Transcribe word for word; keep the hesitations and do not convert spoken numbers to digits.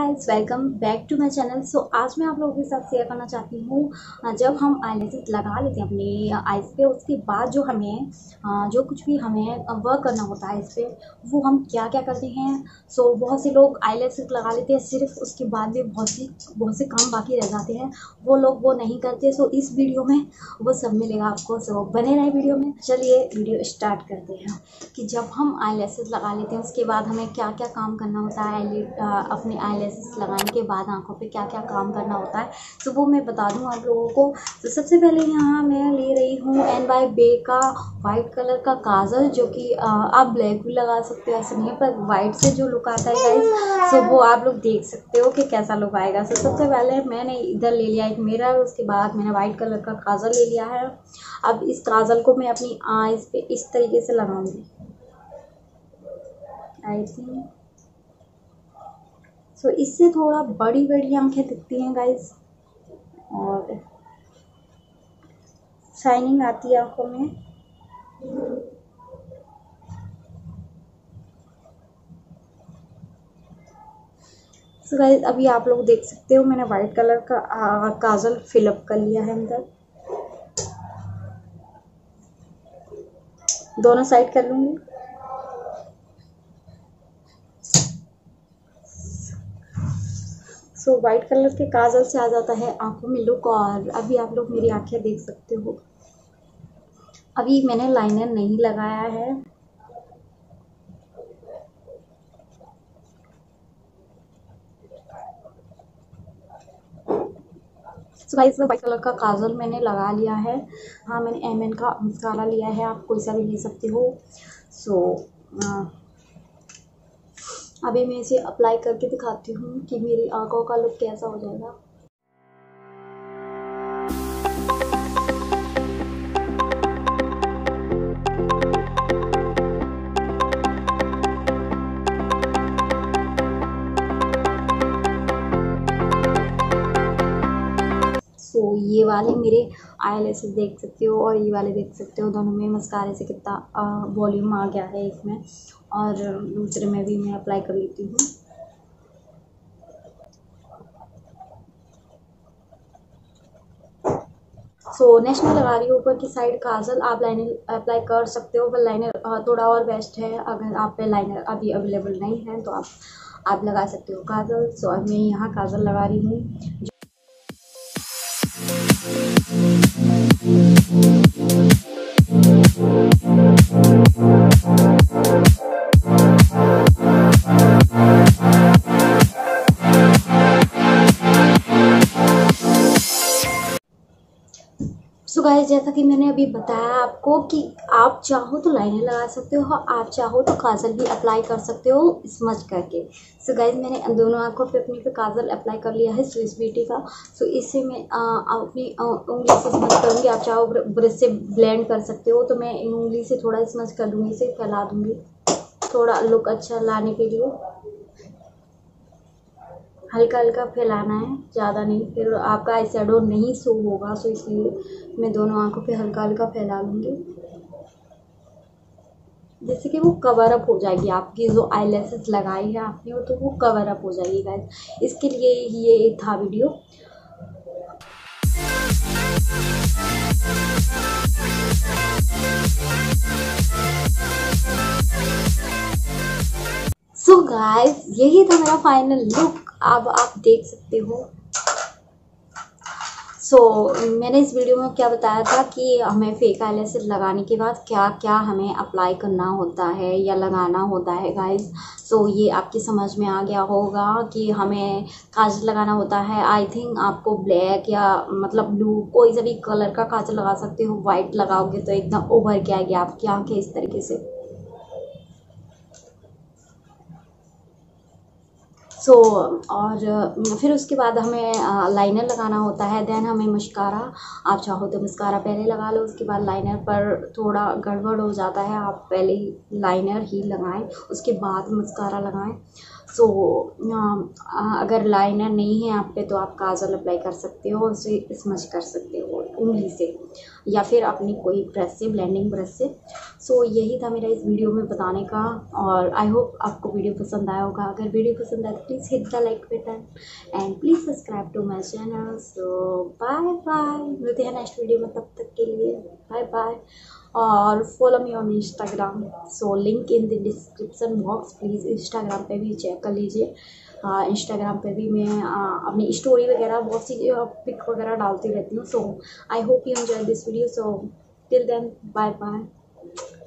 Guys, welcome back to my channel. So आज मैं आप लोगों के साथ शेयर करना चाहती हूँ, जब हम आईलैशेस लगा लेते हैं अपनी आइज़ पे, उसके बाद जो हमें जो कुछ भी हमें वर्क करना होता है इस पर, वो हम क्या क्या करते हैं। सो so, बहुत से लोग आईलैशेस लगा लेते हैं सिर्फ, उसके बाद भी बहुत सी बहुत से काम बाकी रह जाते हैं, वो लोग वो नहीं करते। सो so, इस वीडियो में वो सब मिलेगा आपको। सो so, बने रहे वीडियो में। चलिए वीडियो स्टार्ट करते हैं कि जब हम आईलैशेस लगा लेते हैं उसके बाद हमें क्या क्या काम करना होता है। अपने आईलैशेस लगाने के बाद आंखों पे क्या क्या काम करना होता है, तो वो मैं बता दूं आप लोगों को। तो सबसे पहले यहाँ मैं ले रही हूँ एन बाय बे का वाइट कलर का काजल, जो कि आप ब्लैक भी लगा सकते हो, ऐसे नहीं है, पर वाइट से जो लुक आता है गाइस, सो वो आप लोग देख सकते हो कि कैसा लुक आएगा। सो सबसे पहले मैंने इधर ले लिया एक मिरर, उसके बाद मैंने वाइट कलर का काजल ले लिया है। अब इस काजल को मैं अपनी आईज पे इस तरीके से लगाऊंगी। आई थिंक सो so, इससे थोड़ा बड़ी बड़ी आंखें दिखती हैं गाइस, और शाइनिंग आती है आंखों में। सो so गाइस, अभी आप लोग देख सकते हो मैंने वाइट कलर का आ, काजल फिलअप कर लिया है अंदर। दोनों साइड कर लूंगी। सो so, वाइट कलर के काजल से आ जाता है आंखों में लुक। और अभी आप लोग मेरी आंखें देख सकते हो, अभी मैंने लाइनर नहीं लगाया है। सो गाइस, वाइट कलर का काजल मैंने लगा लिया है। हाँ, मैंने एम एन का मस्कारा लिया है, आप कोई सा भी ले सकते हो। सो so, अभी मैं इसे अप्लाई करके दिखाती हूँ कि मेरी आंखों का लुक कैसा हो जाएगा। सो so, ये वाले मेरे आईलैशेस देख सकते हो और ये वाले देख सकते हो, दोनों में मस्कारे से कितना वॉल्यूम आ गया है एक में, और दूसरे में भी मैं अप्लाई कर लेती हूँ। सो so, नेक्स्ट में लगा रही हूँ ऊपर की साइड काजल। आप लाइनर अप्लाई कर सकते हो, पर लाइनर थोड़ा और बेस्ट है। अगर आप पे लाइनर अभी अवेलेबल नहीं है तो आप आप लगा सकते हो काजल। सो so, अब मैं यहाँ काजल लगा रही हूँ। सो गाइस, जैसा कि मैंने अभी बताया आपको कि आप चाहो तो लाइनर लगा सकते हो, आप चाहो तो काजल भी अप्लाई कर सकते हो स्मच करके। सो गाइस, मैंने दोनों आंखों पे अपनी पे काजल अप्लाई कर लिया है स्विस ब्यूटी का। सो इससे मैं आ, अपनी उंगली से स्मच करूँगी। आप चाहो ब्रश से ब्लेंड कर सकते हो, तो मैं उंगली से थोड़ा स्मच कर दूँगी, इसे फैला दूँगी थोड़ा लुक अच्छा लाने के लिए। हल्का हल्का फैलाना है, ज़्यादा नहीं, फिर आपका आई शैडो नहीं शो होगा। सो इसलिए मैं दोनों आंखों पे हल्का हल्का फैला लूँगी, जैसे कि वो कवर अप हो जाएगी आपकी जो आईलैशेस लगाई है आपने, वो तो वो कवर अप हो जाएगी गाइस। इसके लिए ये था वीडियो। सो so गाइस, यही था मेरा फाइनल लुक, अब आप देख सकते हो। सो so, मैंने इस वीडियो में क्या बताया था कि हमें फेक आईलैशेस लगाने के बाद क्या क्या हमें अप्लाई करना होता है या लगाना होता है गाइस। सो so, ये आपकी समझ में आ गया होगा कि हमें काजल लगाना होता है। आई थिंक आपको ब्लैक या मतलब ब्लू कोई सा भी कलर का काजल लगा सकते हो। वाइट लगाओगे तो एकदम उभर के आएगी आपकी आंखें इस तरीके से। सो so, और फिर उसके बाद हमें लाइनर लगाना होता है। देन हमें मस्कारा, आप चाहो तो मस्कारा पहले लगा लो, उसके बाद लाइनर, पर थोड़ा गड़बड़ हो जाता है, आप पहले ही लाइनर ही लगाएं उसके बाद मस्कारा लगाएं। सो so, अगर लाइनर नहीं है आप पे तो आप काजल अप्लाई कर सकते हो, उसे स्मच कर सकते हो उंगली से। या फिर अपनी कोई ब्रश से, ब्लेंडिंग ब्रश से। सो so, यही था मेरा इस वीडियो में बताने का, और आई होप आपको वीडियो पसंद आया होगा। अगर वीडियो पसंद आए तो please hit the like button and please subscribe to my channel. So bye bye, मिलते हैं नेक्स्ट वीडियो में, तब तक के लिए बाय बाय। और follow me on Instagram, so link in the description box. Please Instagram पे भी चेक कर लीजिए। इंस्टाग्राम पे भी मैं आ, अपनी स्टोरी वगैरह बहुत सी पिक वगैरह डालती रहती हूँ। So I hope you enjoy this video. So till then bye bye.